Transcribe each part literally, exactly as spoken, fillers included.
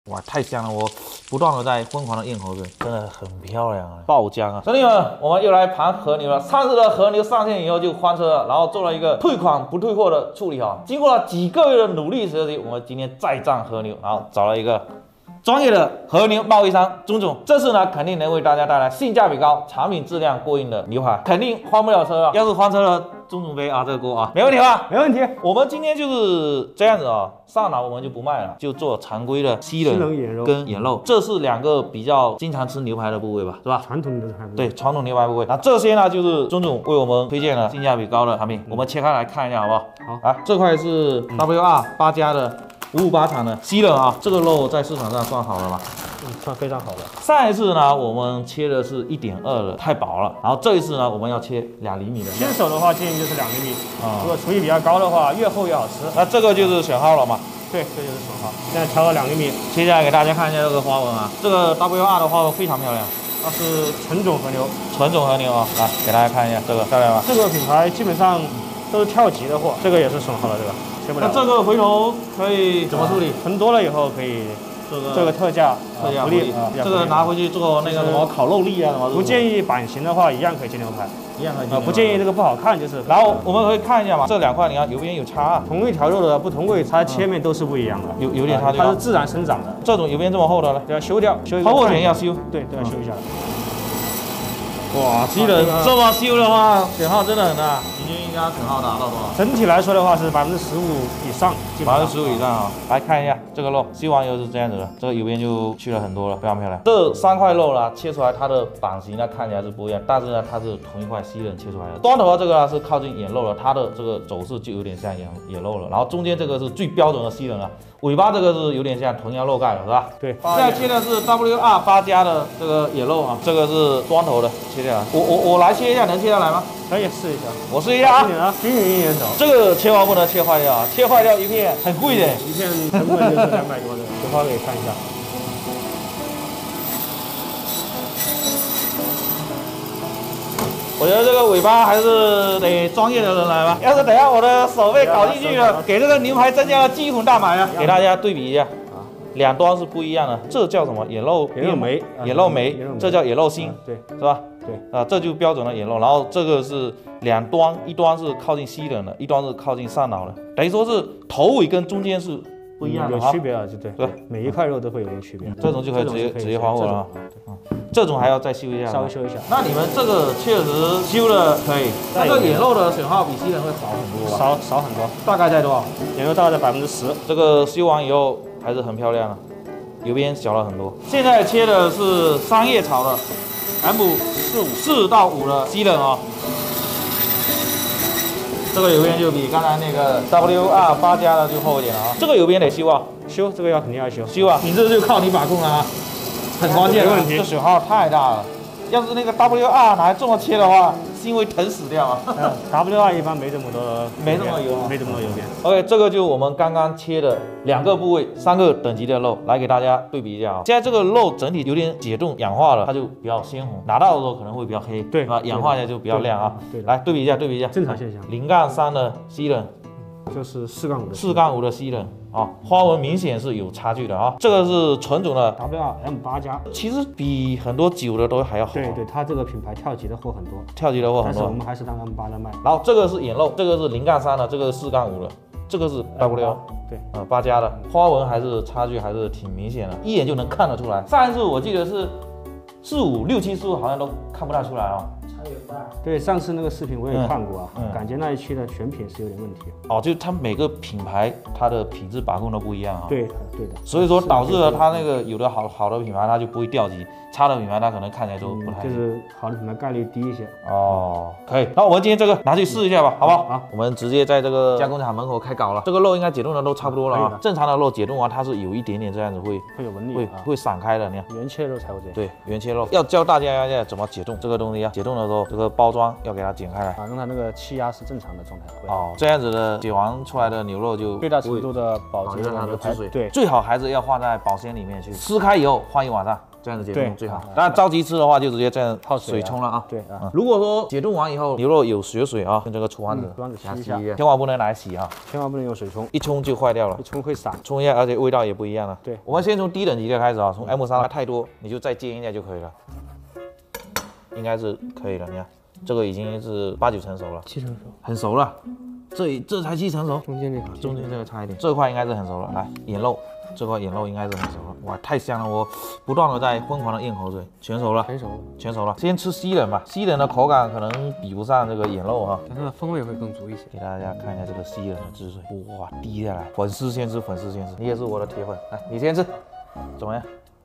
哇，太香了！我不断的在疯狂的咽口水，真的很漂亮啊，爆浆啊！兄弟们，我们又来盘和牛了。上次的和牛上线以后就翻车了，然后做了一个退款不退货的处理哈。经过了几个月的努力学习，我们今天再战和牛，然后找了一个专业的和牛贸易商钟总，这次呢肯定能为大家带来性价比高、产品质量过硬的牛排，肯定翻不了车了。要是翻车了，钟总背啊这个锅啊，没问题吧？ 没问题。 我们今天就是这样子啊，上脑我们就不卖了，就做常规的西冷眼肉跟眼肉，这是两个比较经常吃牛排的部位吧，是吧？ 传统牛排部位。 对，传统牛排部位。那这些呢，就是钟总为我们推荐的性价比高的产品，我们切开来看一下好不好？ 好。 啊，这块是 W R 八加的五五八厂的西冷啊，这个肉在市场上算好了吧？ 嗯，算非常好的。 上一次呢，我们切的是一点二的，太薄了。然后这一次呢，我们要切两厘米的。 新手的话建议就是两厘米啊，如果厨艺比较高的话，越厚越好吃。 那这个就是选号了嘛？ 对，这就是选号。现在调到两厘米。 接下来给大家看一下这个花纹啊，这个 W R 的花纹非常漂亮， 它是纯种和牛， 纯种和牛啊，来给大家看一下这个漂亮吧？ 这个品牌基本上都是跳级的货，这个也是选号了，这个切不了。 那这个回头可以怎么处理？ 囤多了以后可以。这个这个特价特价福利， 这个拿回去做那个什么烤肉粒啊什么。 不建议版型的话，一样可以切牛排， 一样可以切。 不建议这个不好看，就是。 然后我们可以看一下嘛，这两块你看有边有差啊， 同一条肉的不同位置，它切面都是不一样的， 有有点差距。 它是自然生长的， 这种有边这么厚的呢， 要修掉，修。 抛货前要修， 对，都要修一下。 哇，西冷这么修的话，损耗真的很大。平均应该损耗达到多少？ 整体来说的话是百分之十五以上， 百分之十五以上啊。来看一下这个肉，修完以后是这样子的，这个油边就去了很多了，非常漂亮。这三块肉呢，切出来它的版型呢看起来是不一样，但是呢它是同一块西冷切出来的。端头的这个呢是靠近眼肉了，它的这个走势就有点像眼眼肉了。然后中间这个是最标准的西冷了。尾巴这个是有点像豚腰肉盖了，是吧？ 对。 现在切的是 W R 八加的这个野肉啊，这个是端头的，切下来。我我我来切一下，能切下来吗？ 可以试一下。 我试一下啊。 啊，均匀一点走。 这个切完不能切坏掉啊，切坏掉一片很贵的。 一片成本就是两百多的，回头给看一下。 我觉得这个尾巴还是得专业的人来吧。要是等下我的手被搞进去了，给这个牛排增加了肌红蛋白啊。给大家对比一下，两端是不一样的。这叫什么？眼肉眼肉眉， 眼肉眉，这叫眼肉心， 对， 是吧？ 对啊，这就标准的眼肉。然后这个是两端，一端是靠近西冷的，一端是靠近上脑的，等于说是头尾跟中间是不一样的， 有区别啊，就对，对，每一块肉都会有点区别。 这种就可以直接直接还货了啊。这种还要再修一下， 稍微修一下。 那你们这个确实修的可以，但这眼肉的损耗比西冷会少很多吧？ 少少很多， 大概在多少？ 眼肉大概在百分之十。这个修完以后还是很漂亮的，油边小了很多。现在切的是商业炒的 M 四五四到五的西冷啊，这个油边就比刚才那个 W R 八加的就厚一点了啊。这个油边得修啊， 修这个要肯定要修修啊，你这就靠你把控了啊。很关键的问题，这损耗太大了。要是那个 W R 拿来这么切的话，心会疼死掉啊。 嗯、W R 一般没这么多， 没这么油， 没这么多油边。 OK， 这个就是我们刚刚切的两个部位、三个等级的肉，来给大家对比一下啊。现在这个肉整体有点解冻氧化了，它就比较鲜红，拿到的时候可能会比较黑， 对吧？氧化一下就比较亮啊。 对， 来对比一下，对比一下， 正常现象。 零杠三的西冷， 就是四杠五的四杠五的西冷。啊，花纹明显是有差距的啊，这个是纯种的 W R M 八加， 其实比很多酒的都还要好。 对对，它这个品牌跳级的货很多， 跳级的货很多， 但是我们还是当 M 八在卖。 然后这个是眼肉，这个是零杠三的，这个是四杠五的，这个是 W， 对， 呃八加的，花纹还是差距还是挺明显的，一眼就能看得出来。上一次我记得是四五六七四五好像都看不太出来啊。 对，上次那个视频我也看过啊，嗯嗯、感觉那一期的选品是有点问题。 哦，就它每个品牌它的品质把控都不一样啊。 对，对的。 所以说导致了它那个有的好好的品牌它就不会掉级，差的品牌它可能看起来都不太、 嗯。就是好的品牌概率低一些。 哦，可以。那我们今天这个拿去试一下吧，好不好？好，我们直接在这个加工厂门口开搞了。这个肉应该解冻的都差不多了啊。正常的肉解冻完它是有一点点这样子会会有纹理， 会会散开的。你看原切肉才会这样。 对，原切肉要教大家要怎么解冻这个东西啊。解冻的时候这个包装要给它剪开来， 啊，让它那个气压是正常的状态。 哦，这样子的解完出来的牛肉就最大程度的保持它的汁水。 对， 最好还是要放在保鲜里面去，撕开以后放一晚上。 这样子解冻最好。当然着急吃的话，就直接这样泡水冲了啊。 对啊。 如果说解冻完以后牛肉有血水啊，用这个厨房纸洗一下， 千万不能来洗啊， 千万不能用水冲， 一冲就坏掉了， 一冲会散， 冲一下，而且味道也不一样了。 对， 我们先从低等级的开始啊，从 M 三太多，你就再煎一下就可以了，应该是可以了。你看。 这个已经是八九成熟了， 七成熟， 很熟了。这这才七成熟， 中间这个， 中间这个差一点，这块应该是很熟了。来，眼肉，这块眼肉应该是很熟了。哇，太香了！我不断的在疯狂的咽口水。全熟了， 全熟了， 全熟了。先吃西冷吧，西冷的口感可能比不上这个眼肉哈， 但它的风味会更足一些。 给大家看一下这个西冷的汁水，哇，滴下来，粉丝先吃，粉丝先吃。你也是我的铁粉，来，你先吃，怎么样？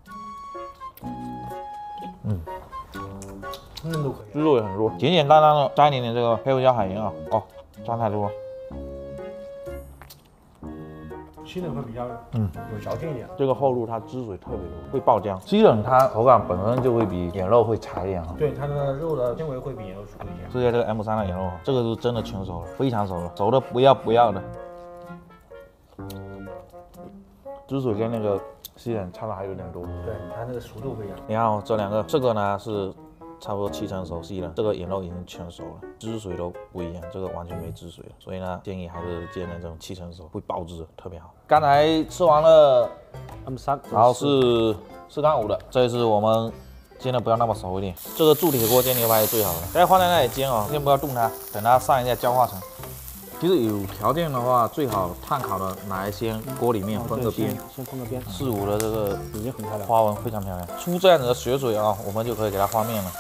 嗯。 嫩都可以， 汁肉也很弱，简简单单的加一点点这个黑胡椒海盐啊，哦，加太多了。 西冷会比较嗯有嚼劲一点， 这个后路它汁水特别多，会爆浆。西冷它口感本身就会比眼肉会柴一点啊， 对，它的肉的纤维会比眼肉粗一些。 吃一下这个 M 三的眼肉啊，这个是真的全熟了，非常熟了，熟的不要不要的。汁水跟那个西冷差的还有点多， 对，它那个熟度不一样。 你看哦，这两个，这个呢是。 差不多七成熟细了，这个眼肉已经全熟了，汁水都不一样，这个完全没汁水了，所以呢，建议还是煎那种七成熟，会爆汁，特别好。刚才吃完了 M 三， 然后是四杠五的，这一次我们煎的不要那么熟一点，这个铸铁锅煎牛排是最好的，大家放在那里煎哦，先不要动它，等它上一下焦化层。 其实有条件的话，最好炭烤的来先锅里面分个边， 先分个边。 四五的这个已经很漂亮， 花纹非常漂亮。出这样子的血水啊，我们就可以给它翻面了。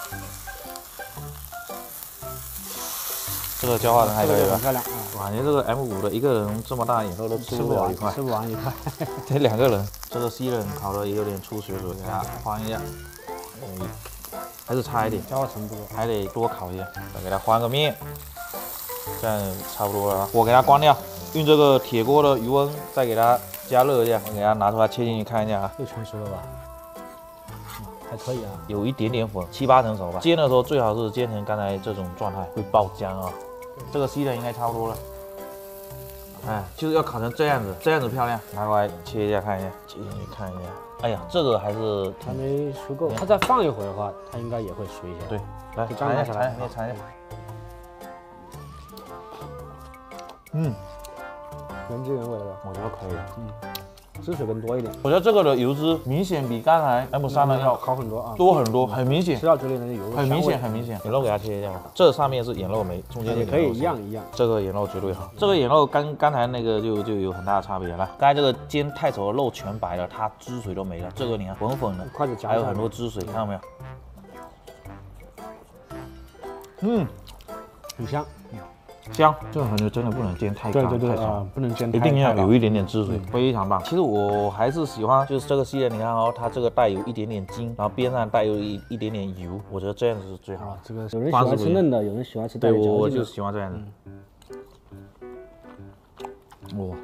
这个焦化层还可以吧？ 很漂亮啊！ 感觉这个 M 五的一个人这么大眼肉都吃不了一块， 吃不完一块。 得两个人。这个西冷烤的也有点出血水，给它翻一下。嗯，还是差一点， 焦化程度还得多烤一下，再给它翻个面。 这样差不多了，火给它关掉，用这个铁锅的余温再给它加热一下，我给它拿出来切进去看一下啊， 又全熟了吧？还可以啊， 有一点点粉，七八成熟吧。煎的时候最好是煎成刚才这种状态，会爆浆啊。这个西冷应该差不多了，哎，就是要烤成这样子，这样子漂亮。拿过来切一下看一下，切进去看一下。哎呀，这个还是还没熟够，它再放一会儿的话，它应该也会熟一下。 对，来尝一下，尝一下，你尝一下。 嗯， 原汁原味的吧？ 我觉得可以。 嗯，汁水更多一点。 我觉得这个的油脂明显比刚才 M 三的要好很多啊， 多很多，很明显。 吃到嘴里的油很明显，很明显。眼肉给它切一下吧，这上面是眼肉没，中间也可以一样一样。 这个眼肉绝对好，这个眼肉跟刚才那个就就有很大的差别了。刚才这个煎太熟的肉全白了，它汁水都没了。这个你看粉粉的， 筷子夹还有很多汁水，看到没有？嗯， 很香。 香，这个感觉真的不能煎太干， 对对对啊，不能煎太， 一定要有一点点汁水，非常棒。其实我还是喜欢，就是这个系列，你看哦，它这个带有一点点筋，然后边上带有一一点点油，我觉得这样子是最好。 这个有人喜欢吃嫩的，有人喜欢吃带对，我我就喜欢这样子。哇，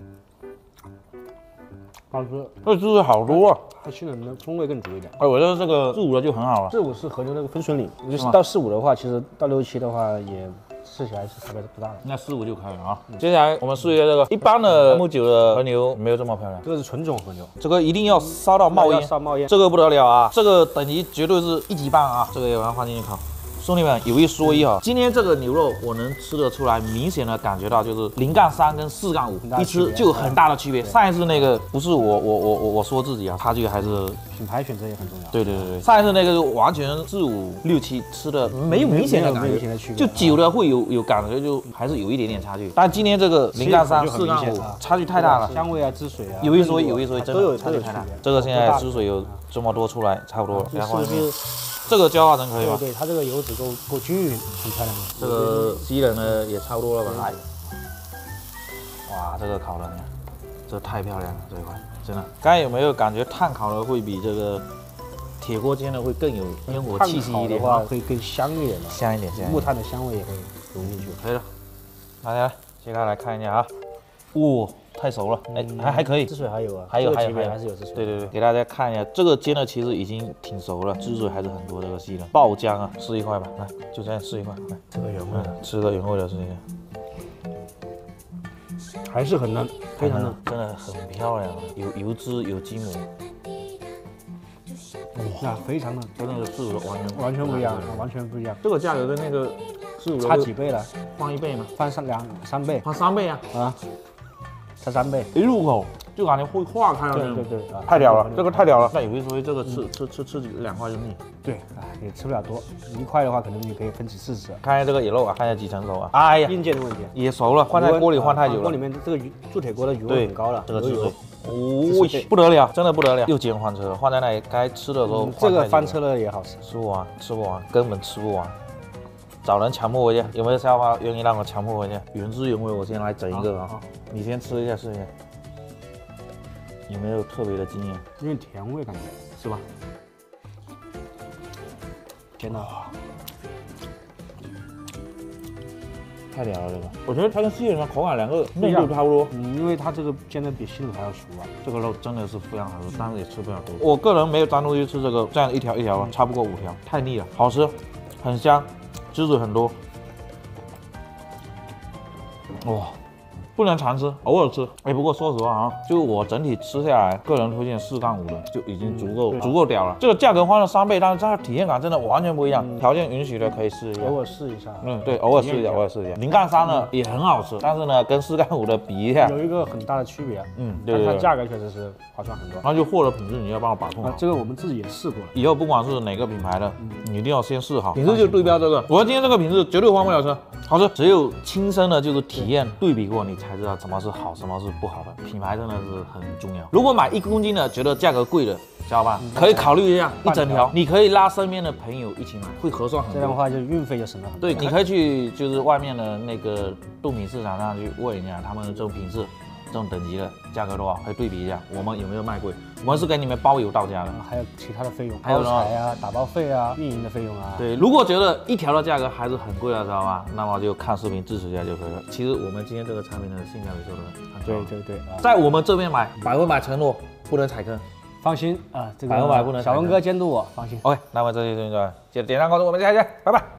好吃， 这汁水好多啊！ 它西冷的风味更足一点。 哎，我觉得这个四五的就很好了。 四五是和牛那个分水岭，就是到四五的话，其实到六七的话也。 吃起来是差别不大的， 那四五就可以了啊。嗯、接下来我们试一下这个一般的 M 九的和牛没有这么漂亮， 这个是纯种和牛， 这个一定要烧到冒烟， 烧冒烟， 这个不得了啊，这个等级绝对是一级棒啊，这个也把它放进去烤。 兄弟们，有一说一哈，今天这个牛肉我能吃得出来，明显的感觉到就是零杠三跟四杠五一吃就有很大的区别。上一次那个不是我我我我我说自己啊，差距还是品牌选择也很重要。 对对对对，上一次那个就完全四五六七吃的没有明显的感觉，就久了会有有感觉，就还是有一点点差距。但今天这个零杠三四杠五差距太大了， 香味啊汁水啊， 有一说一有一说一，真的差距太大。这个现在汁水有这么多出来，差不多了。 是不是？ 这个焦化层可以吗？ 对对，它这个油脂够够均匀，很漂亮。 这个西冷呢也差不多了吧？来，哇，这个烤的，你看，这太漂亮了，这一块真的。刚才有没有感觉炭烤的会比这个铁锅煎的会更有烟火气息一点？ 的话会更香一点嘛， 香一点，香。 木炭的香味也会融进去。 可以了，大家切开来看一下啊。哇，太熟了，哎，还还可以， 汁水还有啊， 还有还有还有还是有汁水。 对对对，给大家看一下，这个煎的其实已经挺熟了，汁水还是很多。这个西冷爆浆啊，试一块吧，来，就这样试一块，来， 这个原味的， 吃个原味的试一下， 还是很嫩，非常嫩， 真的很漂亮，有油脂有筋膜。 哇，非常的， 跟那个四五的完全完全不一样，完全不一样。 这个价格跟那个四五差几倍了？ 翻一倍吗？ 翻三两三倍， 翻三倍啊！ 啊，差三倍。 一入口就感觉会化开了那种。 对对对，啊， 太屌了，这个太屌了。那有一说一，这个吃吃吃吃两块就腻。 对，啊，也吃不了多，一块的话可能你可以分几次吃。 看一下这个野肉啊，看一下几成熟啊。哎呀， 硬件的问题， 也熟了，放在锅里放太久了。 锅里面这个铸铁锅的余温很高了， 这个汁水。哦， 哦， 不得了，真的不得了，又煎翻车了，放在那里该吃的时候、 嗯。这个翻车了也好吃， 吃不完，吃不完，根本吃不完。找人强迫回去，有没有消化愿意让我强迫回去？原汁原味，我先来整一个啊，你先吃一下试一下，有没有特别的惊艳？ 有点甜味感觉， 是吧？ 天哪！ 太屌了这个，我觉得它跟西人的口感两个内度差不多， 嗯，因为它这个煎的比西鲁还要熟啊。 这个肉真的是非常好吃，但是也吃不了多。我个人没有单独去吃这个，这样一条一条的，差不过五条，太腻了，好吃，很香，汁水很多。哇！不能常吃，偶尔吃。哎，不过说实话啊，就我整体吃下来，个人推荐四杠五的就已经足够、嗯、足够屌了。这个价格翻了三倍，但是它的体验感真的完全不一样。嗯、条件允许的可以试一下， 偶尔试一下。 嗯，对，偶尔试一下，偶尔试一下。零杠三呢也很好吃，但是呢跟四杠五的比一下， 有一个很大的区别。嗯， 对对对， 它价格确实是划算很多。 然后就货的品质你要帮我把控好。 啊，这个我们自己也试过了。 以后不管是哪个品牌的，嗯、你一定要先试好。品质就对标这个，我今天这个品质绝对换不了车，好吃。只有亲身的就是体验对比过，你才知道什么是好。什么是不好的？品牌真的是很重要。如果买一公斤的觉得价格贵的小伙伴，可以考虑一下一整条，你可以拉身边的朋友一起买，会合算很多。 这样的话，就运费就省了很多。 对，你可以去就是外面的那个冻品市场上去问一下，他们这种品质、这种等级的价格的话，可以对比一下，我们有没有卖贵？我们是给你们包邮到家的， 还有其他的费用， 还有包材啊、打包费啊、运营的费用啊。 对，如果觉得一条的价格还是很贵的，知道吧？那么就看视频支持一下就可以了。其实我们今天这个产品的性价比做的很高。 对对对， 在我们这边买，百分百承诺不能踩坑。 放心啊，这个百分百不能。 小文哥监督我，放心。 OK，那么这期就到这，记得点赞关注，我们下期见，拜拜。